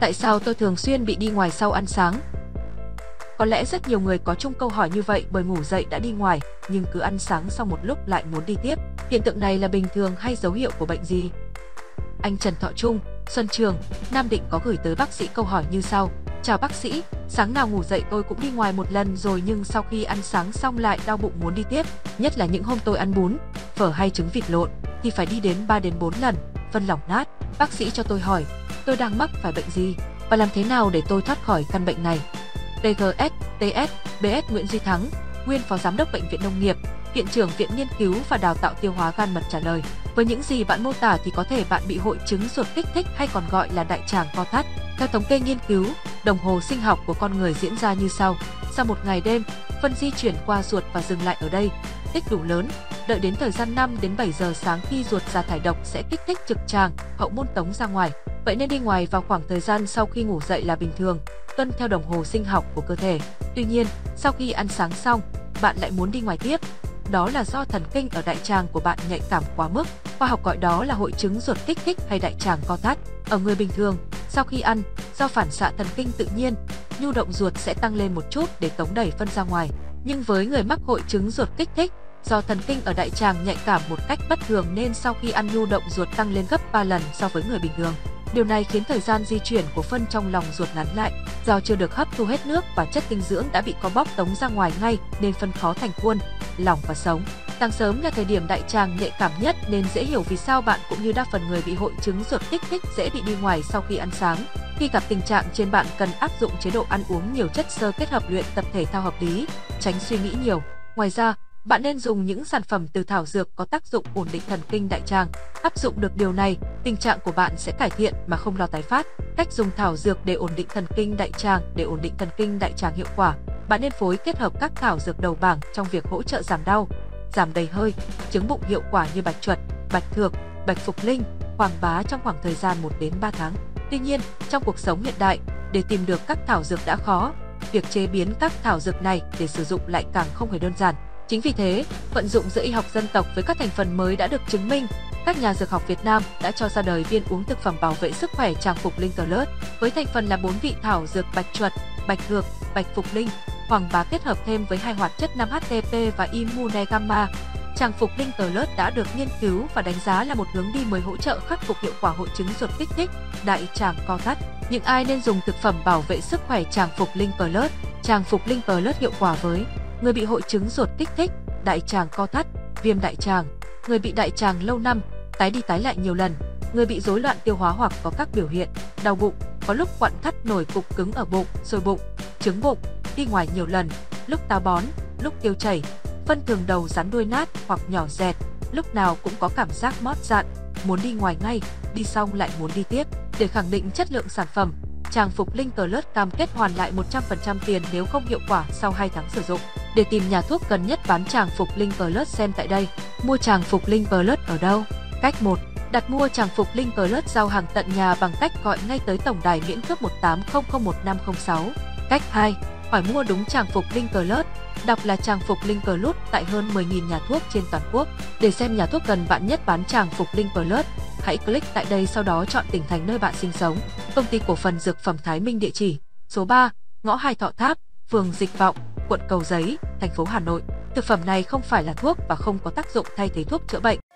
Tại sao tôi thường xuyên bị đi ngoài sau ăn sáng? Có lẽ rất nhiều người có chung câu hỏi như vậy bởi ngủ dậy đã đi ngoài, nhưng cứ ăn sáng xong một lúc lại muốn đi tiếp. Hiện tượng này là bình thường hay dấu hiệu của bệnh gì? Anh Trần Thọ Trung, Xuân Trường, Nam Định có gửi tới bác sĩ câu hỏi như sau. Chào bác sĩ, sáng nào ngủ dậy tôi cũng đi ngoài một lần rồi nhưng sau khi ăn sáng xong lại đau bụng muốn đi tiếp. Nhất là những hôm tôi ăn bún, phở hay trứng vịt lộn thì phải đi đến 3 đến 4 lần, phân lỏng nát. Bác sĩ cho tôi hỏi, tôi đang mắc phải bệnh gì và làm thế nào để tôi thoát khỏi căn bệnh này? PGS, TS, BS Nguyễn Duy Thắng, nguyên Phó Giám đốc Bệnh viện Nông nghiệp, Viện trưởng Viện Nghiên cứu và Đào tạo Tiêu hóa gan mật trả lời. Với những gì bạn mô tả thì có thể bạn bị hội chứng ruột kích thích hay còn gọi là đại tràng co thắt. Theo thống kê nghiên cứu, đồng hồ sinh học của con người diễn ra như sau. Sau một ngày đêm, phân di chuyển qua ruột và dừng lại ở đây. Tích đủ lớn, đợi đến thời gian 5 đến 7 giờ sáng khi ruột ra thải độc sẽ kích thích trực tràng, hậu môn tống ra ngoài. Vậy nên đi ngoài vào khoảng thời gian sau khi ngủ dậy là bình thường, tuân theo đồng hồ sinh học của cơ thể. Tuy nhiên, sau khi ăn sáng xong, bạn lại muốn đi ngoài tiếp. Đó là do thần kinh ở đại tràng của bạn nhạy cảm quá mức. Khoa học gọi đó là hội chứng ruột kích thích hay đại tràng co thắt. Ở người bình thường, sau khi ăn, do phản xạ thần kinh tự nhiên, nhu động ruột sẽ tăng lên một chút để tống đẩy phân ra ngoài. Nhưng với người mắc hội chứng ruột kích thích, do thần kinh ở đại tràng nhạy cảm một cách bất thường nên sau khi ăn nhu động ruột tăng lên gấp 3 lần so với người bình thường. Điều này khiến thời gian di chuyển của phân trong lòng ruột ngắn lại, do chưa được hấp thu hết nước và chất dinh dưỡng đã bị co bóp tống ra ngoài ngay nên phân khó thành khuôn, lỏng và sống. Sáng sớm là thời điểm đại tràng nhạy cảm nhất nên dễ hiểu vì sao bạn cũng như đa phần người bị hội chứng ruột kích thích dễ bị đi ngoài sau khi ăn sáng. Khi gặp tình trạng trên bạn cần áp dụng chế độ ăn uống nhiều chất xơ kết hợp luyện tập thể thao hợp lý, tránh suy nghĩ nhiều. Ngoài ra, bạn nên dùng những sản phẩm từ thảo dược có tác dụng ổn định thần kinh đại tràng. Áp dụng được điều này, tình trạng của bạn sẽ cải thiện mà không lo tái phát. Cách dùng thảo dược để ổn định thần kinh đại tràng. Để ổn định thần kinh đại tràng hiệu quả, bạn nên phối kết hợp các thảo dược đầu bảng trong việc hỗ trợ giảm đau, giảm đầy hơi, chứng bụng hiệu quả như bạch chuột, bạch thược, bạch phục linh, hoàng bá trong khoảng thời gian 1 đến 3 tháng. Tuy nhiên, trong cuộc sống hiện đại, để tìm được các thảo dược đã khó, việc chế biến các thảo dược này để sử dụng lại càng không hề đơn giản. Chính vì thế, vận dụng giữa y học dân tộc với các thành phần mới đã được chứng minh. Các nhà dược học Việt Nam đã cho ra đời viên uống thực phẩm bảo vệ sức khỏe Tràng Phục Linh Plus với thành phần là 4 vị thảo dược bạch chuột, bạch thược, bạch phục linh, hoàng bá kết hợp thêm với 2 hoạt chất 5-HTP và Immune Gamma. Tràng Phục Linh Plus đã được nghiên cứu và đánh giá là một hướng đi mới hỗ trợ khắc phục hiệu quả hội chứng ruột kích thích, đại tràng co thắt. Những ai nên dùng thực phẩm bảo vệ sức khỏe Tràng Phục Linh Plus? Tràng Phục Linh Plus hiệu quả với người bị hội chứng ruột kích thích, đại tràng co thắt, viêm đại tràng, người bị đại tràng lâu năm, tái đi tái lại nhiều lần, người bị rối loạn tiêu hóa hoặc có các biểu hiện đau bụng, có lúc quặn thắt nổi cục cứng ở bụng, sôi bụng, trướng bụng, đi ngoài nhiều lần, lúc táo bón, lúc tiêu chảy, phân thường đầu rắn đuôi nát hoặc nhỏ dẹt, lúc nào cũng có cảm giác mót dạn, muốn đi ngoài ngay, đi xong lại muốn đi tiếp. Để khẳng định chất lượng sản phẩm, Tràng Phục Linh Plus cam kết hoàn lại 100% tiền nếu không hiệu quả sau 2 tháng sử dụng. Để tìm nhà thuốc gần nhất bán Tràng Phục Linh Plus xem tại đây. Mua Tràng Phục Linh Plus ở đâu? Cách 1. Đặt mua Tràng Phục Linh Plus giao hàng tận nhà bằng cách gọi ngay tới tổng đài miễn cước 18001506. Cách 2. Hỏi mua đúng Tràng Phục Linh Plus, đọc là Tràng Phục Linh Plus tại hơn 10.000 nhà thuốc trên toàn quốc. Để xem nhà thuốc gần bạn nhất bán Tràng Phục Linh Plus, hãy click tại đây sau đó chọn tỉnh thành nơi bạn sinh sống. Công ty cổ phần Dược phẩm Thái Minh địa chỉ số 3, ngõ 2 Thọ Tháp, phường Dịch Vọng, quận Cầu Giấy, thành phố Hà Nội. Thực phẩm này không phải là thuốc và không có tác dụng thay thế thuốc chữa bệnh.